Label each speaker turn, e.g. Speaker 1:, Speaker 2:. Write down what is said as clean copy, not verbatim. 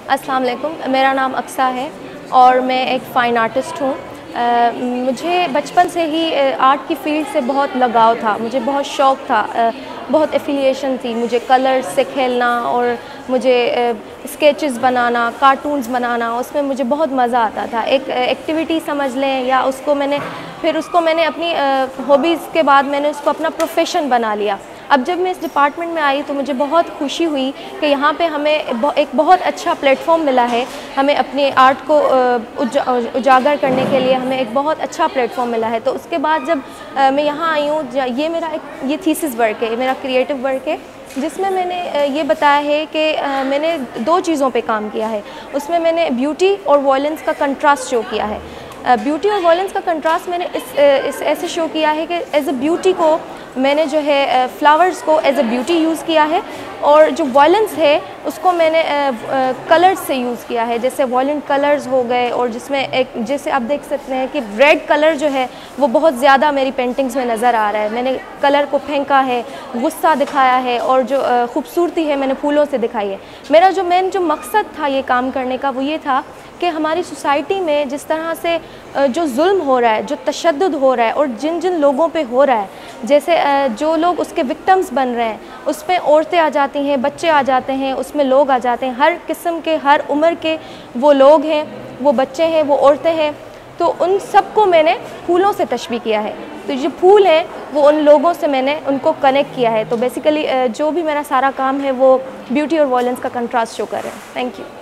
Speaker 1: अस्सलाम वालेकुम, मेरा नाम अक्सा है और मैं एक फ़ाइन आर्टिस्ट हूँ। मुझे बचपन से ही आर्ट की फ़ील्ड से बहुत लगाव था, मुझे बहुत शौक़ था, बहुत एफिलिएशन थी मुझे कलर्स से खेलना और मुझे स्केचेस बनाना, कार्टून्स बनाना, उसमें मुझे बहुत मज़ा आता था। एक एक्टिविटी समझ लें या उसको मैंने अपनी हॉबीज़ के बाद मैंने उसको अपना प्रोफ़ेशन बना लिया। अब जब मैं इस डिपार्टमेंट में आई तो मुझे बहुत खुशी हुई कि यहाँ पे हमें एक बहुत अच्छा प्लेटफॉर्म मिला है। हमें अपने आर्ट को उजागर करने के लिए हमें एक बहुत अच्छा प्लेटफॉर्म मिला है। तो उसके बाद जब मैं यहाँ आई हूँ, ये थीसिस वर्क है, मेरा क्रिएटिव वर्क है, जिसमें मैंने ये बताया है कि मैंने 2 चीज़ों पे काम किया है। उसमें मैंने ब्यूटी और वॉयलेंस का कंट्रास्ट शो किया है। ब्यूटी और वॉयलेंस का कंट्रास्ट मैंने इस ऐसे शो किया है कि एज अ ब्यूटी को मैंने जो है फ्लावर्स को एज अ ब्यूटी यूज़ किया है और जो वॉयलेंस है उसको मैंने कलर्स से यूज़ किया है। जैसे वॉयलेंट कलर्स हो गए और जिसमें जैसे आप देख सकते हैं कि रेड कलर जो है वो बहुत ज़्यादा मेरी पेंटिंग्स में नज़र आ रहा है। मैंने कलर को फेंका है, गुस्सा दिखाया है और जो खूबसूरती है मैंने फूलों से दिखाई है। मेरा जो मकसद था ये काम करने का वो ये था कि हमारी सोसाइटी में जिस तरह से जो जुल्म हो रहा है, जो तशद्दुद हो रहा है और जिन जिन लोगों पे हो रहा है, जैसे जो लोग उसके विक्टिम्स बन रहे हैं, उसमें औरतें आ जाती हैं, बच्चे आ जाते हैं, उसमें लोग आ जाते हैं, हर किस्म के, हर उम्र के वो लोग हैं, वो बच्चे हैं, वो औरतें हैं। तो उन सबको मैंने फूलों से तशबीह किया है। तो जो फूल हैं वो उन लोगों से मैंने उनको कनेक्ट किया है। तो बेसिकली जो भी मेरा सारा काम है वो ब्यूटी और वॉयलेंस का कंट्रास्ट शो कर रहे हैं। Thank you.